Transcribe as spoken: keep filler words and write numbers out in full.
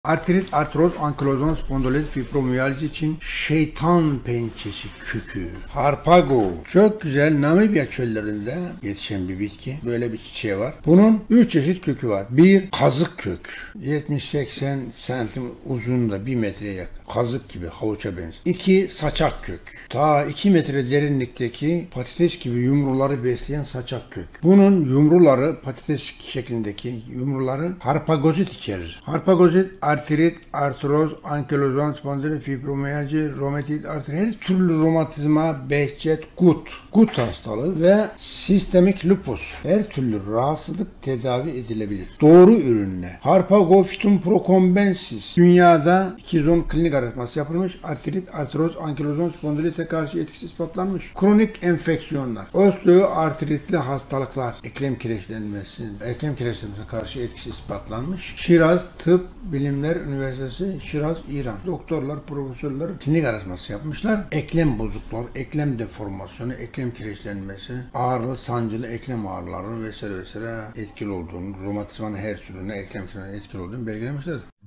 Artrit, artroz, ankilozan, spondilit, fibromiyalji için şeytan pençesi kökü. Harpago. Çok güzel Namibya çöllerinde yetişen bir bitki. Böyle bir çiçeği var. Bunun üç çeşit kökü var. Bir, kazık kök. yetmiş seksen santim uzunluğunda bir metreye yakın. Kazık gibi havuça benziyor. İki, saçak kök. Ta iki metre derinlikteki patates gibi yumruları besleyen saçak kök. Bunun yumruları, patates şeklindeki yumruları harpagozit içerir. Harpagozit artrit, artroz, ankilozan, spondilit, fibromiyalji, romatit, artrit, her türlü romatizma, behçet, gut, gut hastalığı ve sistemik lupus, her türlü rahatsızlık tedavi edilebilir. Doğru ürünle Harpagophytum procombensis dünyada iki yüz on klinik araştırması yapılmış. Artrit, artroz, ankilozan, spondilite karşı etkisi ispatlanmış. Kronik enfeksiyonlar, osteoartritli hastalıklar, eklem kireçlenmesi, eklem kireçlenmesine karşı etkisi ispatlanmış. Şiraz Tıp Bilimler Üniversitesi, Şiraz, İran. Doktorlar, profesörler klinik araştırması yapmışlar. Eklem bozukluğu, eklem deformasyonu, eklem kireçlenmesi, ağrılı, sancılı eklem ağrılarının vesaire vesaire etkili olduğunu, romatizmanın her türüne, eklem kireçlenmesine etkili olduğunu belirlemişler.